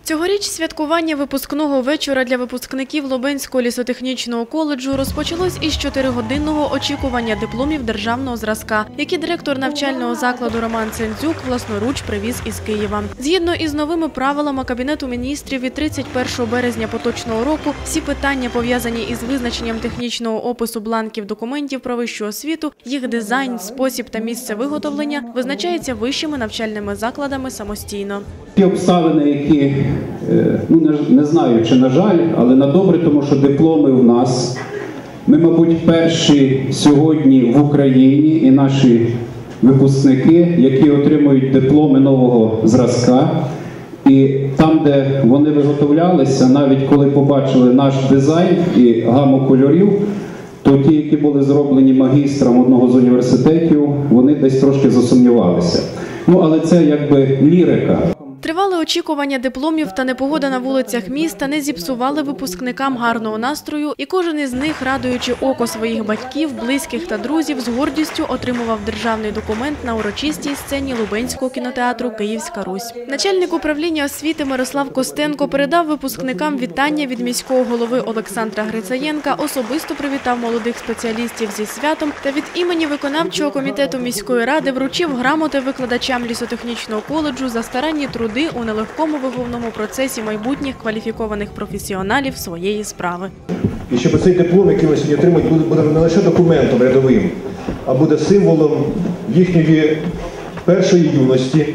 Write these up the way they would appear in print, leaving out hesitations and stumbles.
Цьогоріч святкування випускного вечора для випускників Лубенського лісотехнічного коледжу розпочалось із 4-годинного очікування дипломів державного зразка, які директор навчального закладу Роман Цендзюк власноруч привіз із Києва. Згідно із новими правилами Кабінету міністрів від 31 березня поточного року всі питання, пов'язані із визначенням технічного опису бланків документів про вищу освіту, їх дизайн, спосіб та місце виготовлення визначаються вищими навчальними закладами самостійно. Ті обставини, які, не знаю, чи на жаль, але на добре, тому що дипломи в нас. Ми, мабуть, перші сьогодні в Україні і наші випускники, які отримують дипломи нового зразка. І там, де вони виготовлялися, навіть коли побачили наш дизайн і гаму кольорів, то ті, які були зроблені магістром одного з університетів, вони десь трошки засумнівалися. Але це якби лірика. Тривале очікування дипломів та непогода на вулицях міста не зіпсували випускникам гарного настрою, і кожен із них, радуючи око своїх батьків, близьких та друзів, з гордістю отримував державний документ на урочистій сцені Лубенського кінотеатру «Київська Русь». Начальник управління освіти Мирослав Костенко передав випускникам вітання від міського голови Олександра Грицаєнка, особисто привітав молодих спеціалістів зі святом та від імені виконавчого комітету міської ради вручив грамоти викладачам лісотехнічного коледжу за старанні труди у нелегкому виховному процесі майбутніх кваліфікованих професіоналів своєї справи. І щоб цей диплом, який ми сьогодні отримують, буде не лише документом рядовим, а буде символом їхньої першої юності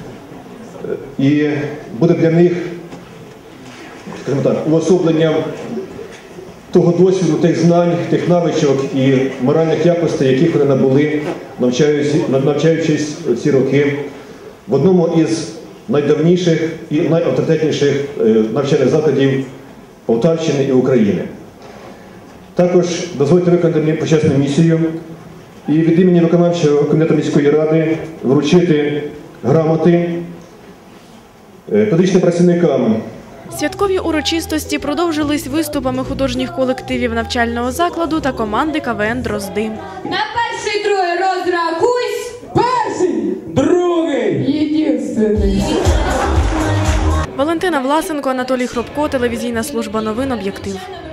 і буде для них, скажімо так, уособленням того досвіду, тих знань, тих навичок і моральних якостей, яких вони набули, навчаючись ці роки в одному із найдавніших і найавторитетніших навчальних закладів Полтавщини і України. Також дозвольте виконати мені почесну місію і від імені виконавчого комітету міської ради вручити грамоти педагогічним працівникам. Святкові урочистості продовжились виступами художніх колективів навчального закладу та команди КВН «Дрозди». На перший, другий розрахуйсь! Перший! Другий! Єдинственний! Валентина Власенко, Анатолій Хробко, телевізійна служба новин «Об'єктив».